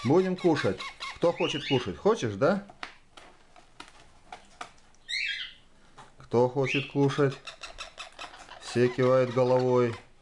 Будем кушать. Кто хочет кушать? Хочешь, да? Кто хочет кушать? Все кивают головой.